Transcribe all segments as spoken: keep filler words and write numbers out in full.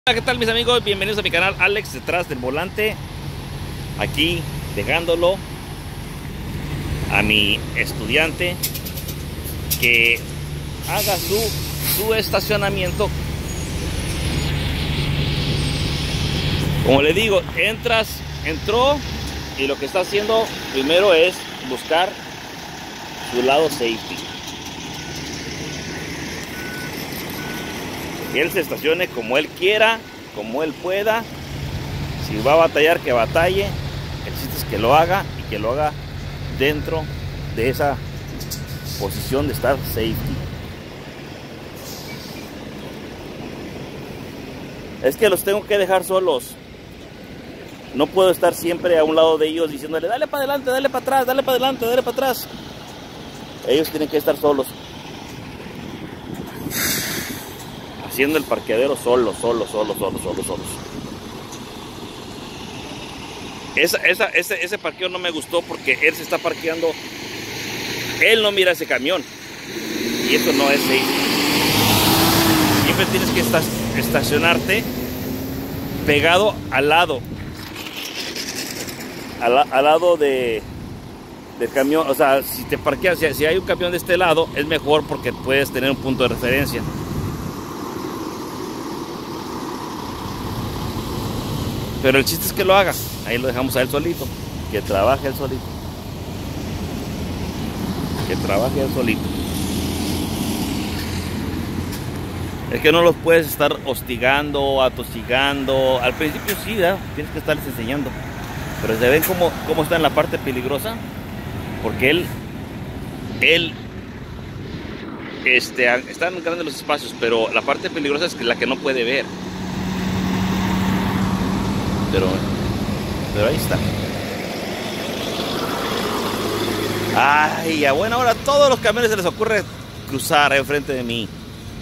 Hola, ¿qué tal mis amigos? Bienvenidos a mi canal Alex detrás del volante. Aquí dejándolo a mi estudiante que haga su, su estacionamiento. Como le digo, entras, entró y lo que está haciendo primero es buscar su lado safety. Que él se estacione como él quiera, como él pueda. Si va a batallar, que batalle. El chiste es que lo haga y que lo haga dentro de esa posición de estar safety. Es que los tengo que dejar solos. No puedo estar siempre a un lado de ellos diciéndole dale para adelante, dale para atrás, dale para adelante, dale para atrás. Ellos tienen que estar solos, haciendo el parqueadero solo, solo, solo, solo, solo, solos. Esa, esa, ese, ese parqueo no me gustó porque él se está parqueando. Él no mira ese camión. Y eso no es safe. Siempre tienes que estar, estacionarte pegado al lado. Al, al lado de, del camión. O sea, si te parqueas, si, si hay un camión de este lado, es mejor porque puedes tener un punto de referencia. Pero el chiste es que lo haga. Ahí lo dejamos a él solito. Que trabaje él solito. Que trabaje él solito. Es que no los puedes estar hostigando, atosigando. Al principio sí, ¿verdad? Tienes que estarles enseñando. Pero se ven cómo, cómo está en la parte peligrosa. Porque él, él, este, están grandes los espacios, pero la parte peligrosa es la que no puede ver. Pero, pero ahí está. Ay, a buena hora todos los camiones se les ocurre cruzar enfrente de mí.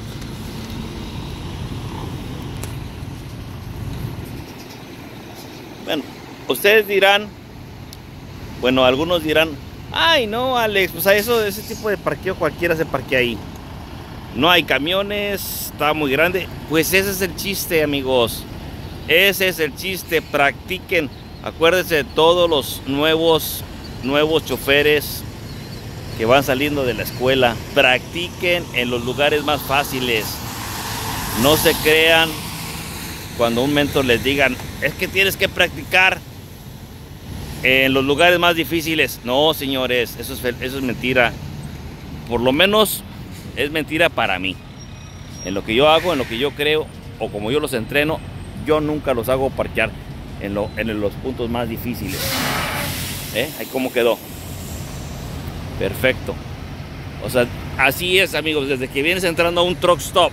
Bueno, ustedes dirán, bueno, algunos dirán, ay no, Alex, pues a eso, ese tipo de parqueo cualquiera se parquea ahí. No hay camiones, está muy grande. Pues ese es el chiste, amigos. Ese es el chiste, practiquen. Acuérdense de todos los nuevos, nuevos choferes que van saliendo de la escuela. Practiquen en los lugares más fáciles. No se crean cuando un mentor les digan, es que tienes que practicar en los lugares más difíciles. No, señores, eso es, eso es mentira. Por lo menos es mentira para mí. En lo que yo hago, en lo que yo creo, o como yo los entreno, yo nunca los hago parquear en, lo, en los puntos más difíciles. ¿Eh? Ahí cómo quedó. Perfecto. O sea, así es, amigos. Desde que vienes entrando a un truck stop,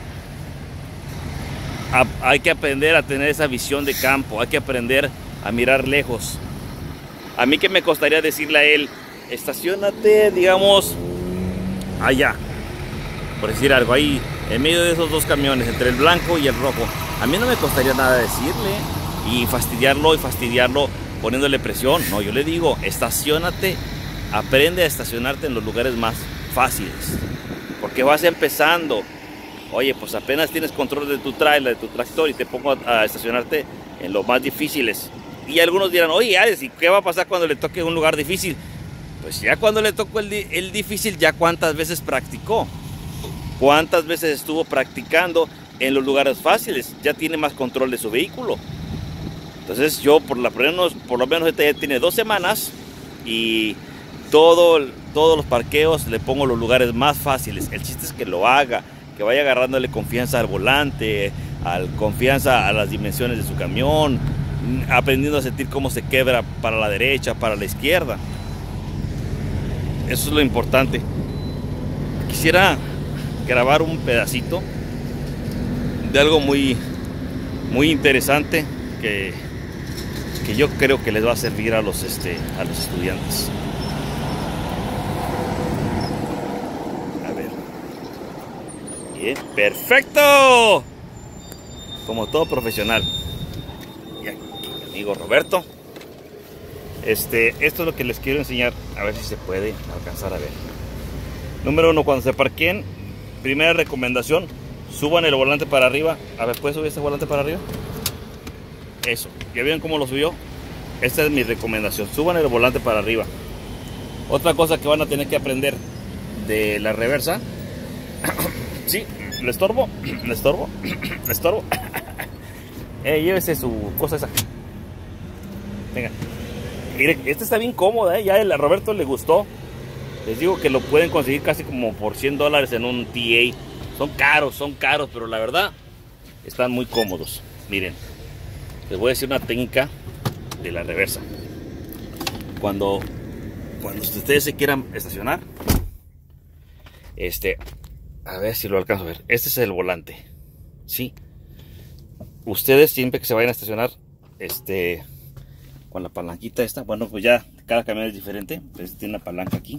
a, hay que aprender a tener esa visión de campo. Hay que aprender a mirar lejos. A mí que me costaría decirle a él, estaciónate, digamos, allá. Por decir algo, ahí en medio de esos dos camiones, entre el blanco y el rojo. A mí no me costaría nada decirle y fastidiarlo y fastidiarlo poniéndole presión. No, yo le digo, estaciónate, aprende a estacionarte en los lugares más fáciles. Porque vas empezando. Oye, pues apenas tienes control de tu trailer, de tu tractor y te pongo a, a estacionarte en los más difíciles. Y algunos dirán, oye, Alex, ¿y qué va a pasar cuando le toque un lugar difícil? Pues ya cuando le tocó el, el difícil, ya cuántas veces practicó. ¿Cuántas veces estuvo practicando en los lugares fáciles? Ya tiene más control de su vehículo. Entonces yo por, la, por lo menos este ya tiene dos semanas y todo, todos los parqueos le pongo los lugares más fáciles. El chiste es que lo haga, que vaya agarrándole confianza al volante, al, confianza a las dimensiones de su camión, aprendiendo a sentir cómo se quebra para la derecha, para la izquierda. Eso es lo importante. Quisiera grabar un pedacito de algo muy muy interesante que, que yo creo que les va a servir a los este a los estudiantes. A ver. Bien, perfecto. Como todo profesional. Y aquí, mi amigo Roberto. Este, esto es lo que les quiero enseñar, a ver si se puede alcanzar a ver. Número uno, cuando se parqueen, primera recomendación, suban el volante para arriba. A ver, ¿puedes subir este volante para arriba? Eso, ¿ya vieron cómo lo subió? Esta es mi recomendación, suban el volante para arriba. Otra cosa que van a tener que aprender de la reversa. Sí, le estorbo, le estorbo, le estorbo. Eh, llévese su cosa esa. Venga. Mire, esta está bien cómoda, ¿eh? Ya a Roberto le gustó. Les digo que lo pueden conseguir casi como por cien dólares en un T A. Son caros, son caros, pero la verdad están muy cómodos. Miren, les voy a decir una técnica de la reversa. Cuando, cuando ustedes se quieran estacionar, este, a ver si lo alcanzo a ver. Este es el volante, ¿sí? Ustedes siempre que se vayan a estacionar, este, con la palanquita esta, bueno, pues ya cada camión es diferente. Este tiene una palanca aquí.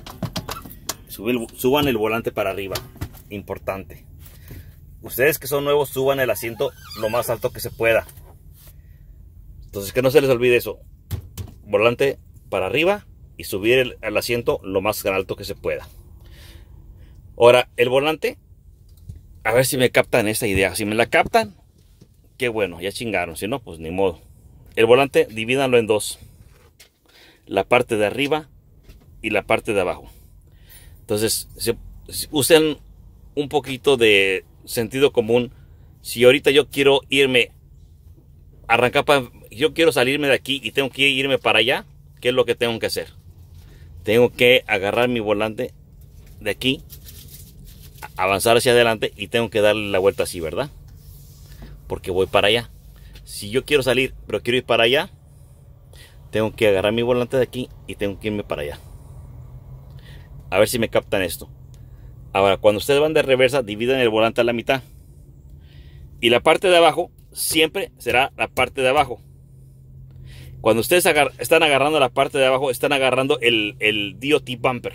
Sube el, suban el volante para arriba, importante. Ustedes que son nuevos, suban el asiento lo más alto que se pueda. Entonces que no se les olvide eso. Volante para arriba y subir el, el asiento lo más alto que se pueda. Ahora, el volante, a ver si me captan esta idea. Si me la captan, qué bueno, ya chingaron. Si no, pues ni modo. El volante, divídanlo en dos. La parte de arriba y la parte de abajo. Entonces, si, si usen un poquito de sentido común. Si ahorita yo quiero irme, arrancar para, yo quiero salirme de aquí y tengo que irme para allá, ¿qué es lo que tengo que hacer? Tengo que agarrar mi volante de aquí, avanzar hacia adelante y tengo que darle la vuelta así, ¿verdad? Porque voy para allá. Si yo quiero salir, pero quiero ir para allá, tengo que agarrar mi volante de aquí y tengo que irme para allá. A ver si me captan esto. Ahora, cuando ustedes van de reversa, dividan el volante a la mitad. Y la parte de abajo siempre será la parte de abajo. Cuando ustedes agar están agarrando la parte de abajo, están agarrando el, el D O T bumper.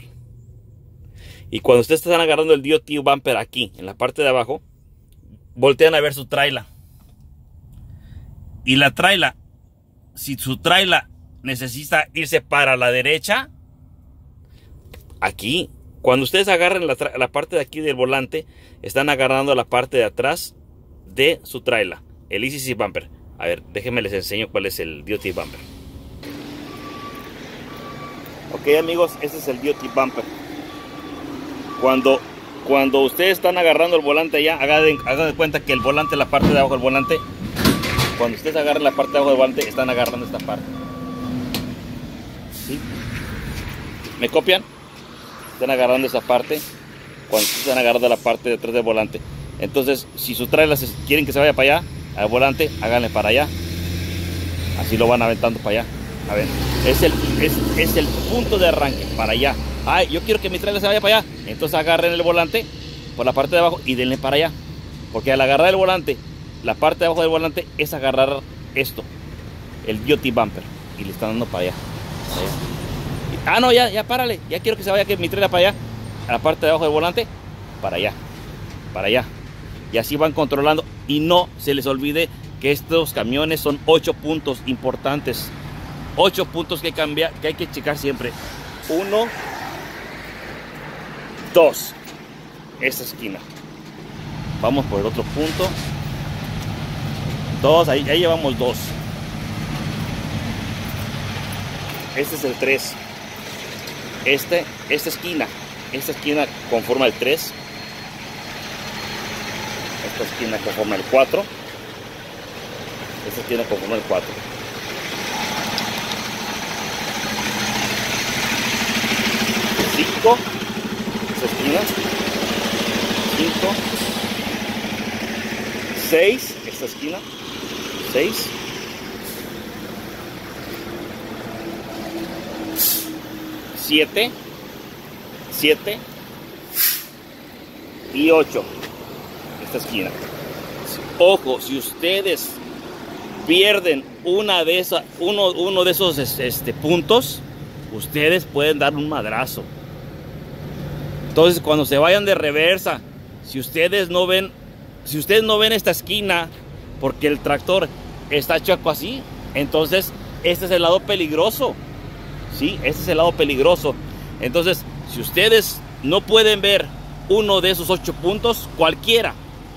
Y cuando ustedes están agarrando el D O T bumper aquí, en la parte de abajo, voltean a ver su traila. Y la traila, si su traila necesita irse para la derecha, aquí, cuando ustedes agarren la, la parte de aquí del volante, están agarrando la parte de atrás de su traila, el E C C bumper. A ver, déjenme les enseño cuál es el D O T bumper. Ok, amigos, este es el D O T bumper. Cuando, cuando ustedes están agarrando el volante allá, hagan, hagan de cuenta que el volante, la parte de abajo del volante, cuando ustedes agarran la parte de abajo del volante, están agarrando esta parte. ¿Sí? ¿Me copian? Están agarrando esa parte. Cuando están agarrando la parte de atrás del volante. Entonces, si su trailer quieren que se vaya para allá, al volante, háganle para allá. Así lo van aventando para allá. A ver, es el, es, es el punto de arranque, para allá. Ay, yo quiero que mi trailer se vaya para allá. Entonces agarren el volante por la parte de abajo y denle para allá. Porque al agarrar el volante, la parte de abajo del volante es agarrar esto, el D O T bumper. Y le están dando para allá. Para allá. Ah, no, ya, ya, párale. Ya quiero que se vaya que mi trailer para allá. A la parte de abajo del volante, para allá. Para allá. Y así van controlando. Y no se les olvide que estos camiones son ocho puntos importantes. ocho puntos que, cambia, que hay que checar siempre. Uno, dos. Esta esquina. Vamos por el otro punto. Dos, ahí, ahí llevamos dos. Este es el tres. Este, esta esquina. Esta esquina conforma el tres. Esta esquina conforma el cuatro. Esta esquina conforma el cuatro. cinco. Esta esquina. cinco. seis. Esta esquina. seis. siete. siete. Y ocho. Esta esquina. Ojo, si ustedes pierden una de esas, uno, uno de esos este, puntos, ustedes pueden dar un madrazo. Entonces, cuando se vayan de reversa, si ustedes no ven, si ustedes no ven esta esquina, porque el tractor está chueco así, entonces este es el lado peligroso. Sí, este es el lado peligroso. Entonces, si ustedes no pueden ver uno de esos ocho puntos, cualquiera,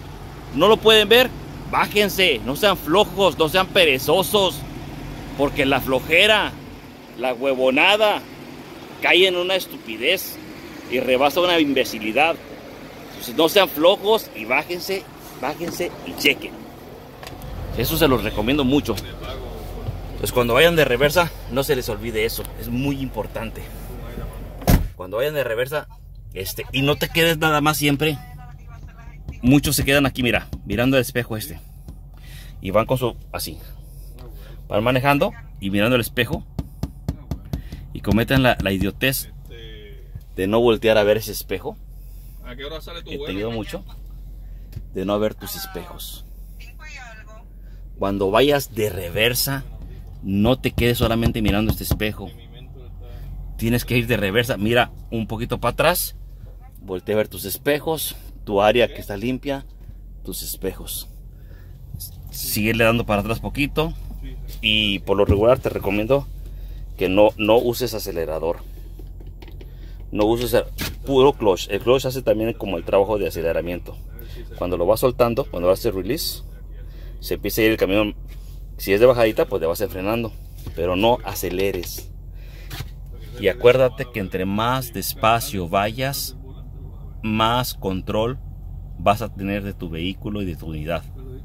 ¿No lo pueden ver? Bájense, no sean flojos, no sean perezosos, porque la flojera, la huevonada, cae en una estupidez y rebasa una imbecilidad. Entonces no sean flojos y bájense, bájense y chequen. Eso se los recomiendo mucho. Pues cuando vayan de reversa, no se les olvide eso, es muy importante. Cuando vayan de reversa, este, y no te quedes nada más siempre. Muchos se quedan aquí, mira, mirando el espejo este. Y van con su, así. Van manejando y mirando el espejo. Y cometen la, la idiotez de no voltear a ver ese espejo. ¿A qué hora sale tu Que vuelo? te ayuda mucho. De no ver tus espejos. Cuando vayas de reversa, no te quedes solamente mirando este espejo. Tienes que ir de reversa. Mira un poquito para atrás. Voltea a ver tus espejos. Tu área que está limpia. Tus espejos. Sigue dando para atrás poquito. Y por lo regular te recomiendo que no, no uses acelerador. No uses el puro clutch. El clutch hace también como el trabajo de aceleramiento. Cuando lo vas soltando, cuando vas a hacer release, se empieza a ir el camión. Si es de bajadita, pues te vas frenando. Pero no aceleres. Y acuérdate que entre más despacio vayas, más control vas a tener de tu vehículo y de tu unidad.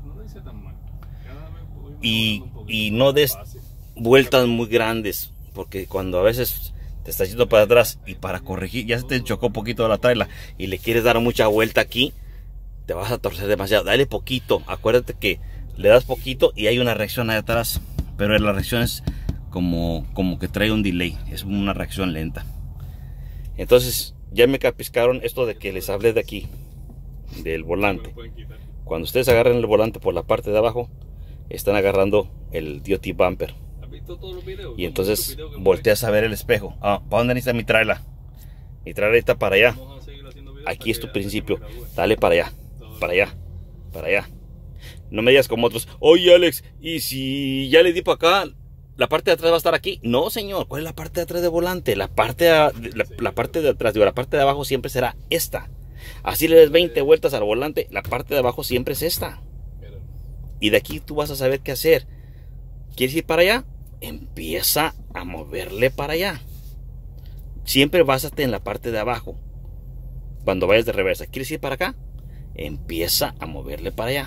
Y, y no des vueltas muy grandes, porque cuando a veces te estás yendo para atrás y para corregir, ya se te chocó un poquito la traila y le quieres dar mucha vuelta aquí, te vas a torcer demasiado. Dale poquito, acuérdate que le das poquito y hay una reacción ahí atrás, pero la reacción es como, como que trae un delay, es una reacción lenta. Entonces ya me capiscaron esto de que les hablé de aquí, del volante. Cuando ustedes agarren el volante por la parte de abajo, están agarrando el D O T bumper. Y entonces volteas a ver el espejo. Ah, ¿para dónde está mi traila? Mi traila está para allá. Aquí es tu principio. Dale para allá, para allá, para allá. No me digas como otros. Oye, Alex, ¿y si ya le di para acá? ¿La parte de atrás va a estar aquí? No, señor. ¿Cuál es la parte de atrás del volante? La parte de, la, la parte de atrás, digo, la parte de abajo siempre será esta. Así le des veinte vueltas al volante, la parte de abajo siempre es esta. Y de aquí tú vas a saber qué hacer. ¿Quieres ir para allá? Empieza a moverle para allá. Siempre básate en la parte de abajo. Cuando vayas de reversa, ¿quieres ir para acá? Empieza a moverle para allá.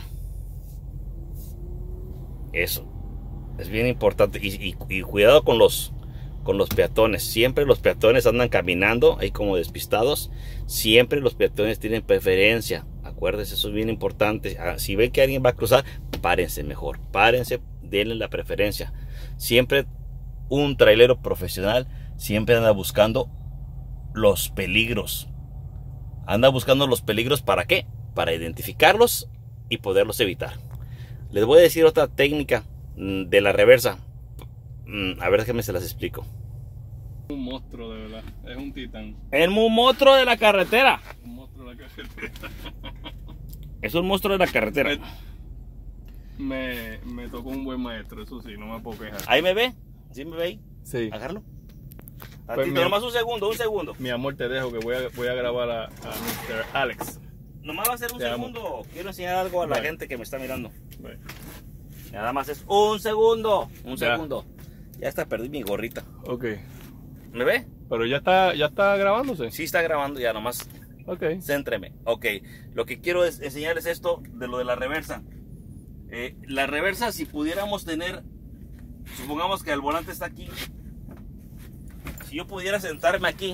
Eso es bien importante. Y, y, y cuidado con los, con los peatones. Siempre los peatones andan caminando ahí como despistados. Siempre los peatones tienen preferencia. Acuérdense, eso es bien importante. Si ven que alguien va a cruzar, párense mejor. Párense, denle la preferencia. Siempre un trailero profesional siempre anda buscando los peligros. Anda buscando los peligros, ¿para qué? Para identificarlos y poderlos evitar. Les voy a decir otra técnica de la reversa. A ver, déjenme se las explico. Un monstruo, de verdad. Es un titán. Es un monstruo de la carretera. Un monstruo de la carretera. Es un monstruo de la carretera. Me, me tocó un buen maestro, eso sí, no me puedo quejar. ¿Ahí me ve? ¿Sí me ve ahí? Sí. Agárralo. Pues Tito, nomás un segundo, un segundo. Mi amor, te dejo que voy a, voy a grabar a, a mister Alex. Nomás va a ser un Te segundo. amo. Quiero enseñar algo a la Vale. gente que me está mirando. Bueno. Nada más es un segundo. Un Ya. segundo. Ya está, perdí mi gorrita. Ok. ¿Me ve? Pero ya está, ya está grabándose. Sí está grabando ya, nomás. Ok. Céntreme. Ok. Lo que quiero es enseñarles esto de lo de la reversa. Eh, la reversa, si pudiéramos tener, supongamos que el volante está aquí. Si yo pudiera sentarme aquí,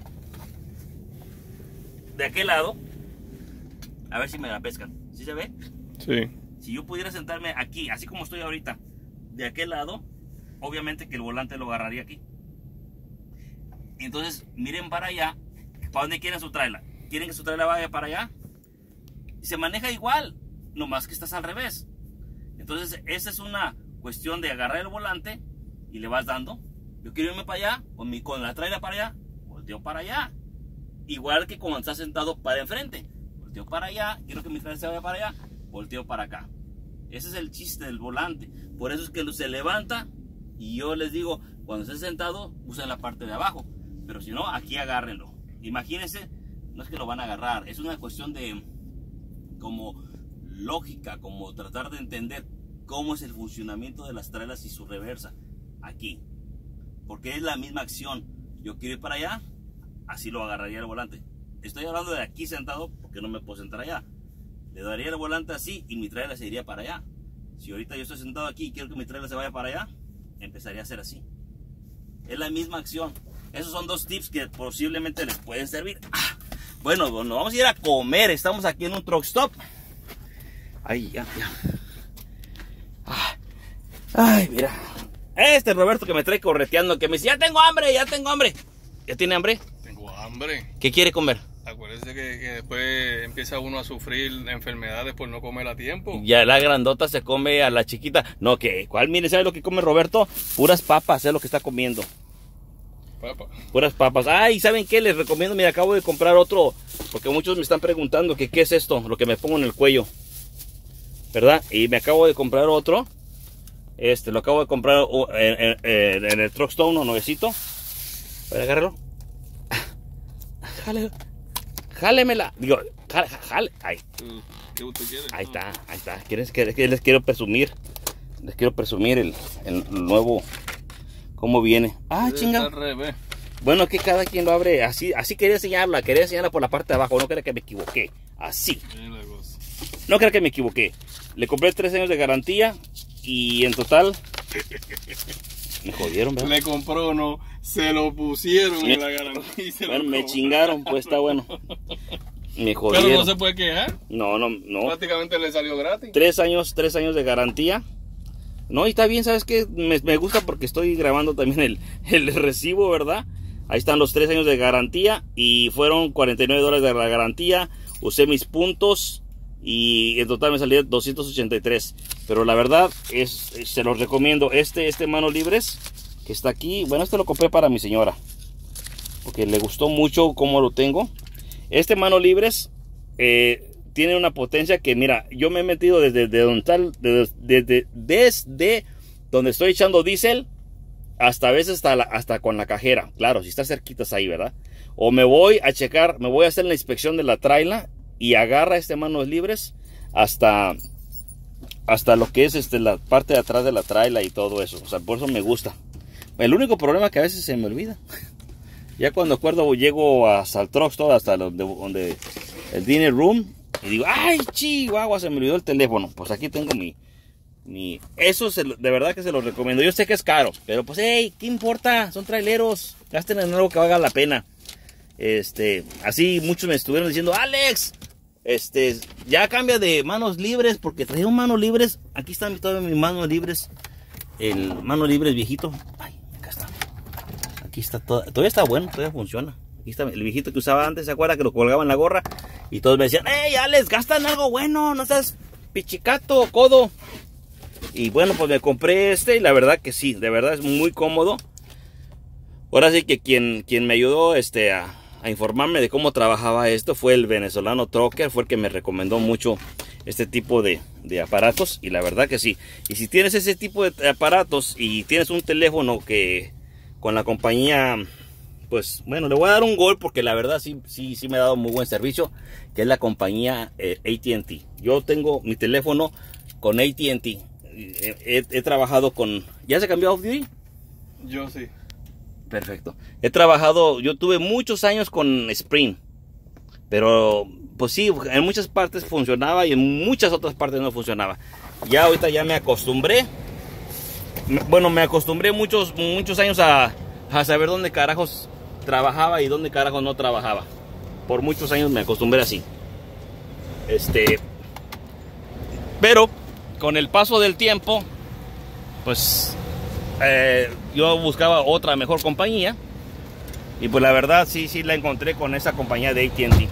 de aquel lado, a ver si me la pescan. ¿Sí se ve? Sí. Si yo pudiera sentarme aquí, así como estoy ahorita, de aquel lado, obviamente que el volante lo agarraría aquí. Entonces, miren para allá. ¿Para dónde quieren su trailer? ¿Quieren que su trailer vaya para allá? Se maneja igual, nomás que estás al revés. Entonces, esa es una cuestión de agarrar el volante y le vas dando. Yo quiero irme para allá, con, mi, con la trailer para allá, volteo para allá. Igual que cuando estás sentado para enfrente. Volteo para allá, quiero que mi trailer se vaya para allá, volteo para acá. Ese es el chiste del volante. Por eso es que se levanta y yo les digo, cuando estés sentado, usen la parte de abajo. Pero si no, aquí agárrenlo. Imagínense, no es que lo van a agarrar, es una cuestión de como lógica, como tratar de entender cómo es el funcionamiento de las trailers y su reversa aquí, porque es la misma acción. Yo quiero ir para allá, así lo agarraría el volante. Estoy hablando de aquí sentado porque no me puedo sentar allá. Le daría el volante así y mi trailer se iría para allá. Si ahorita yo estoy sentado aquí y quiero que mi trailer se vaya para allá, empezaría a hacer así. Es la misma acción. Esos son dos tips que posiblemente les pueden servir. Ah, bueno, bueno, vamos a ir a comer. Estamos aquí en un truck stop. Ay, ya, ya. Ah, ay, mira. Este Roberto que me trae correteando, que me dice, ya tengo hambre, ya tengo hambre. ¿Ya tiene hambre? Tengo hambre. ¿Qué quiere comer? Acuérdese que, que después empieza uno a sufrir enfermedades por no comer a tiempo. Ya la grandota se come a la chiquita. No, que ¿cuál? Mire, ¿sabe lo que come Roberto? Puras papas, es lo que está comiendo. Papa. Puras papas. Ay, ¿saben qué? Les recomiendo, mira, acabo de comprar otro, porque muchos me están preguntando que qué es esto, lo que me pongo en el cuello, ¿verdad? Y me acabo de comprar otro. Este, lo acabo de comprar en, en, en el Truck Stop, uno nuevecito. A ver, agárralo. Jale, jálemela. Digo, jale, jale. Ahí. ¿Qué usted quiere? Ahí está, ahí está. ¿Quieres que, que les quiero presumir? Les quiero presumir el, el nuevo, cómo viene. Ah, chinga. Bueno, que cada quien lo abre así. Así quería enseñarla. Quería enseñarla por la parte de abajo. No creo que me equivoqué. Así. No creo que me equivoqué. Le compré tres años de garantía. Y en total me jodieron, ¿verdad? Le compró, no, se lo pusieron me, en la garantía. Se bueno, lo me chingaron, pues está bueno. Me jodieron. Pero no se puede quejar. No, no, no. Prácticamente le salió gratis. Tres años, tres años de garantía. No, y está bien, ¿sabes qué? Me, me gusta porque estoy grabando también el, el recibo, ¿verdad? Ahí están los tres años de garantía y fueron cuarenta y nueve dólares de la garantía. Usé mis puntos. Y en total me salió doscientos ochenta y tres. Pero la verdad es, se los recomiendo. Este, este mano libres que está aquí. Bueno, este lo compré para mi señora, porque le gustó mucho cómo lo tengo. Este mano libres eh, tiene una potencia que, mira, yo me he metido desde, desde donde tal, desde, desde, desde donde estoy echando diésel hasta a veces hasta, la, hasta con la cajera. Claro, si está cerquitas ahí, ¿verdad? O me voy a checar, me voy a hacer la inspección de la trailer y agarra este manos libres hasta hasta lo que es este la parte de atrás de la trailer y todo eso. O sea, por eso me gusta. El único problema es que a veces se me olvida. Ya cuando acuerdo llego hasta el truck stop, hasta donde, donde el dinner room, y digo, ay, chihuahua, se me olvidó el teléfono. Pues aquí tengo mi mi eso se, de verdad que se los recomiendo. Yo sé que es caro, pero pues hey, ¿qué importa? Son traileros, gasten en algo que valga la pena. Este, así muchos me estuvieron diciendo, Alex, este, ya cambia de manos libres, porque traía un manos libres. Aquí están todas mis manos libres. El manos libres viejito. Ay, acá está. Aquí está todo. Todavía está bueno, todavía funciona. Aquí está el viejito que usaba antes, ¿se acuerda? Que lo colgaba en la gorra. Y todos me decían, hey, Alex, gasta en algo bueno, no seas pichicato, codo. Y bueno, pues me compré este y la verdad que sí, de verdad es muy cómodo. Ahora sí que quien, quien me ayudó este, a, a informarme de cómo trabajaba esto fue el venezolano Trucker. Fue el que me recomendó mucho este tipo de, de aparatos. Y la verdad que sí. Y si tienes ese tipo de aparatos y tienes un teléfono que con la compañía, pues bueno, le voy a dar un gol porque la verdad sí, sí, sí me ha dado muy buen servicio. Que es la compañía eh, A T and T. Yo tengo mi teléfono con A T and T. He, he, he trabajado con... ¿Ya se cambió Off Duty? Yo sí. Perfecto. He trabajado, yo tuve muchos años con Sprint, pero pues sí, en muchas partes funcionaba y en muchas otras partes no funcionaba. Ya ahorita ya me acostumbré. Bueno, me acostumbré muchos, muchos años a, a saber dónde carajos trabajaba y dónde carajos no trabajaba. Por muchos años me acostumbré así. Este, pero con el paso del tiempo, pues Eh, yo buscaba otra mejor compañía y pues la verdad sí, sí la encontré con esa compañía de A T and T.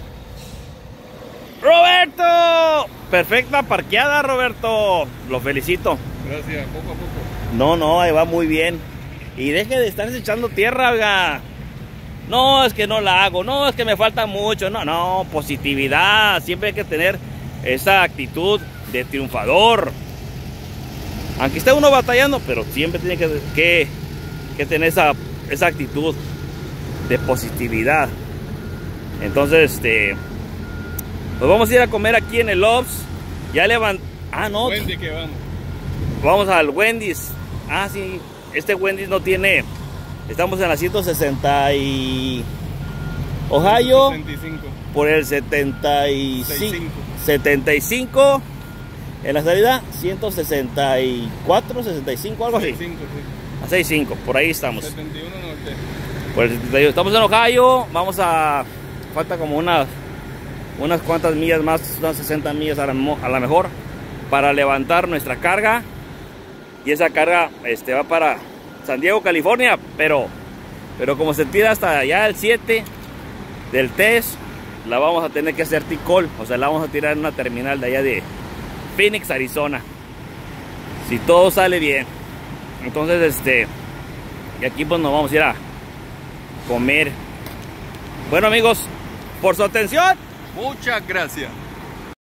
¡Roberto! Perfecta parqueada, Roberto. Lo felicito. Gracias, poco a poco. No, no, ahí va muy bien. Y deje de estarse echando tierra, oiga. No, es que no la hago. No, es que me falta mucho. No, no, positividad. Siempre hay que tener esa actitud de triunfador. Aunque esté uno batallando, pero siempre tiene que, que, que tener esa, esa actitud de positividad. Entonces, este, pues vamos a ir a comer aquí en el Loves. Ya levant... Ah, no. Wendy, que vamos. Vamos al Wendy's. Ah, sí. Este Wendy's no tiene... Estamos en la ciento sesenta y... Ohio. setenta y cinco. Por el setenta y cinco. sesenta y cinco. setenta y cinco. En la salida ciento sesenta y cuatro, sesenta y cinco, algo así. sesenta y cinco, sí. A sesenta y cinco, por ahí estamos. setenta y uno norte. Por el setenta y uno. Estamos en Ohio. Vamos a... Falta como unas... Unas cuantas millas más, unas sesenta millas a la, a la mejor, para levantar nuestra carga. Y esa carga este, va para San Diego, California. Pero, pero como se tira hasta allá el siete del test, la vamos a tener que hacer T-Call. O sea, la vamos a tirar en una terminal de allá de Phoenix, Arizona. Si todo sale bien. Entonces, este... Y aquí pues nos vamos a ir a comer. Bueno, amigos, por su atención. Muchas gracias.